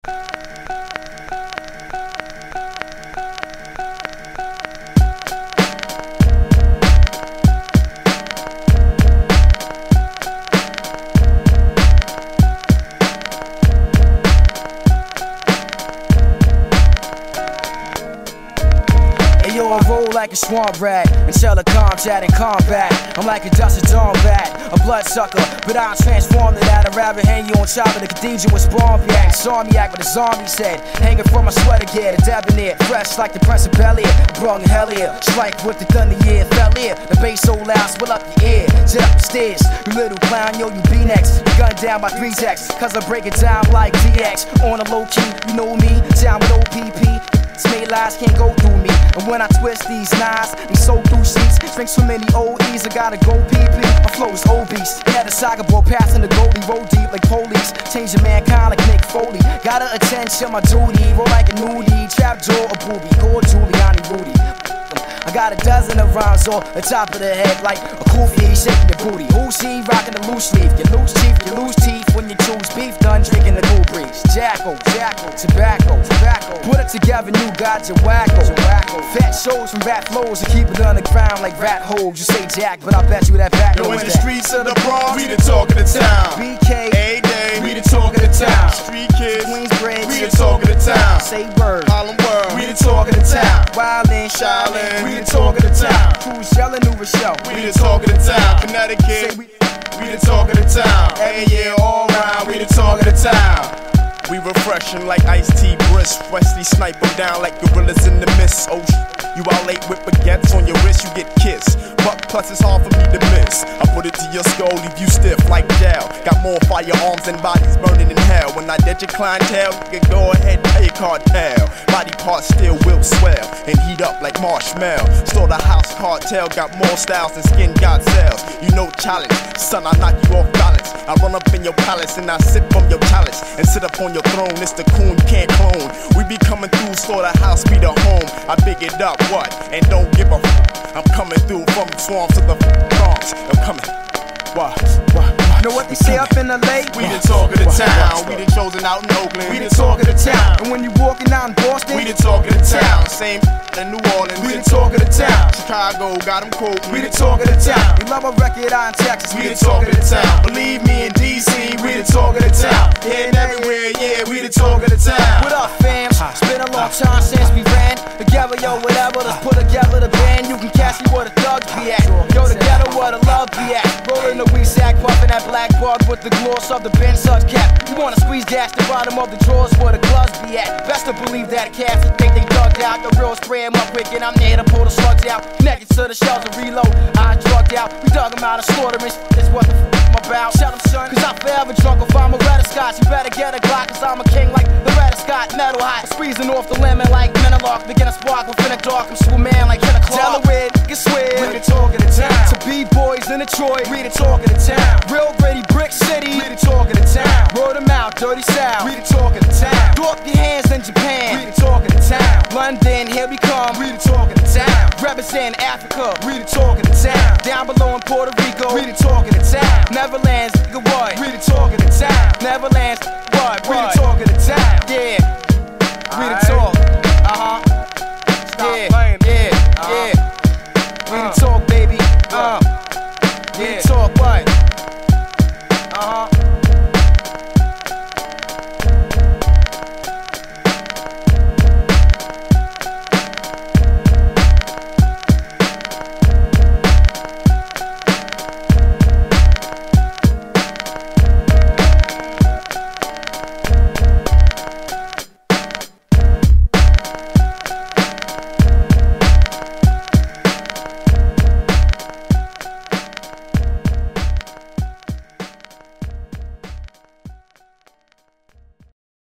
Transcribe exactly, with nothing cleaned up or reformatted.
Yo, I roll like a swamp rat until I combat in combat. I'm like a dusted dawn bat, a bloodsucker, but I transformed it out. I'd rather hang you on top of the cathedral with spawn yak. Insomniac with a zombie's head, hanging from my sweater gear. The debonair, fresh like the Prince of Bel-Air. Brung hell here, strike with the thunder, yeah, fell here. The bass so loud, spill up your ear. Jet up the stairs, you little clown, yo, you be next. You gunned down by three texts, cause I break it down like D X. On a low key, you know me, down with O P P. Made lies can't go through me. And when I twist these knives, they soak through sheets. Drink so many O Es, I gotta go pee pee. My flow is obese. They had a saga boy passing the goldie, roll deep like police. Changing mankind like Nick Foley. Gotta attend to my duty, roll like a nudie. Trap jaw a booby, go Giuliani Rudy. I got a dozen of rhymes on the top of the head like a kufi shaking the booty. Who's he rocking the loose leaf? You lose teeth, you lose teeth when you choose beef. Done drinking the cool breeze. Jackal, jackal, tobacco, tobacco. Put it together, you got your wacko, wacko. Fat shows from rap flows and keep it underground like rat holes. You say Jack, but I bet you that back. Yo, in the streets of the Bronx, we the talk of the town. B K, A-Day, we the talk of the town. Street kids, Queensbridge, we the talk of the town. Say word, Harlem World, we the talk of the town. Wildin', Shaolin, we the talk of the town. Cruise yelling New Rochelle, we the talk of the town. Connecticut, we, we the talk of the town. Hey, yeah, all around, we the talk of the town. We refreshing like iced tea brisk. Wesley snipe 'em down like gorillas in the mist. Oh, you out late with baguettes on your wrist, you get kissed. Buck plus it's hard for me to miss. I put it to your skull, leave you stiff like gel. Got more firearms than bodies burning in hell. When I dead your clientele, you can go ahead and pay a cartel. Body parts still will swell and heat up like marshmallow. Store the house cartel, got more styles than skin God sells. You know challenge, son, I knock you off balance. I run up in your palace and I sip from your chalice and sit up on your throne. It's the coon you can't clone. We be coming through, store the house, be the home. I big it up, what? And don't give a f. I'm coming through from the swamp to the Bronx. I'm coming. What? What? You know what they say up in L A? We the talk of the town. We the chosen out in Oakland. We the talk of the town. And when you walking out in Boston, we the talk of the town. Same in New Orleans. We the talk of the town. Chicago got them quoting. We the talk of the town. We love a record out in Texas. We the talk of the town. Believe me, in D C, we the talk of the town. Yeah, and everywhere, yeah, we the talk of the town. What up, fam? It's been a long time since we ran together, yo, whatever. Let's put together the band. You can catch me where the thugs be at. Yo, together where the love be at. Rolling the weed sack, puffing that black bug with the gloss of the Ben Suds cap. You wanna squeeze gas the bottom of the drawers where the gloves be at. Best to believe that cats that think they dug out. The real spray 'em up quick and I'm there to pull the slugs out. Connected to the shells and reload. I drugged out. We dug 'em out of slaughterance. That's what the f I'm about. Shut 'em, son, cause I'm forever drunk if I'm a red Scotch. You better get a Glock cause I'm a king like the red Scott. Metal hot. Squeezing off the lemon like Menalock. Begin a spark within a dark. I'm Superman like Killer Clark. Delaware, niggas swear. We the talk of the town. To B-boys in Detroit. We the talk of the town. Real gritty brick city. We the talk of the town. Roll them out, dirty South. We the talk of the town. Throw up your hands in Japan. We the talk of the town. London, here we come. We the talk of the town. Represent Africa. We the talk of the town. Down below in Puerto Rico. We the talk of the town. Neverlands, nigga what? We the talk of the town. Neverlands, what? We